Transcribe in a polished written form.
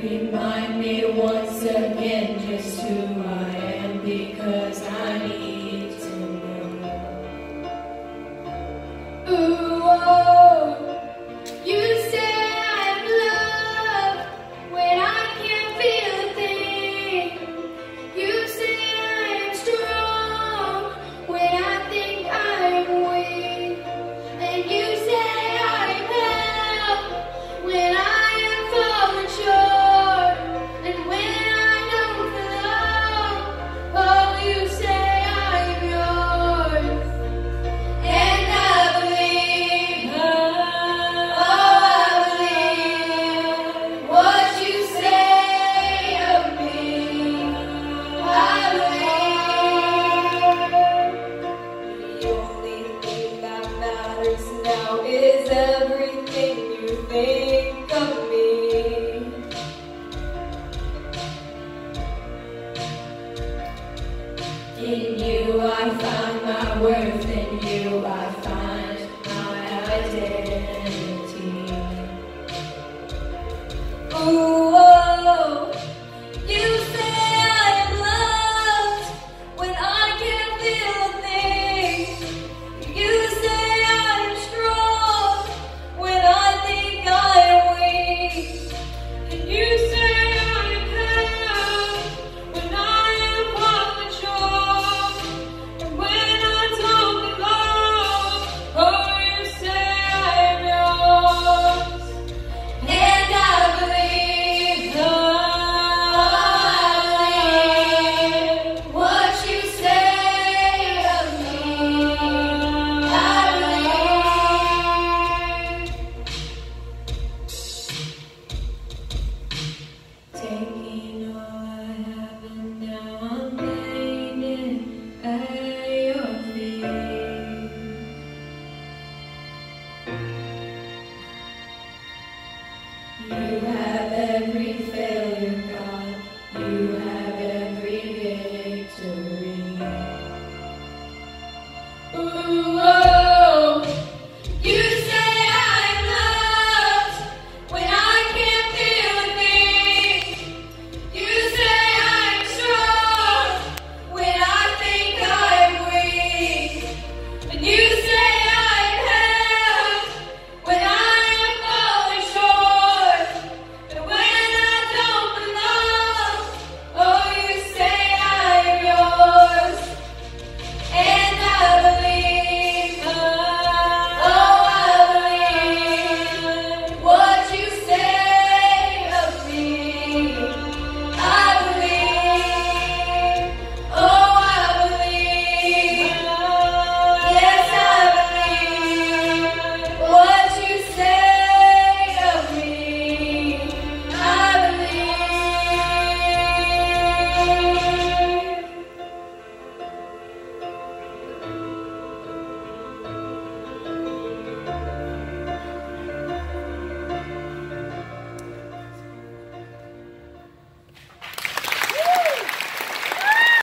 Remind me once again just who I am, because I need to know. Ooh, oh, you say I'm loved when I can't feel a thing. You say I'm strong when I think I'm weak. And you say I'm held when I am falling short. And when I don't belong, oh, you say I'm yours. And I believe, oh, I believe what you say of me. I believe the only thing that matters now is everything you think.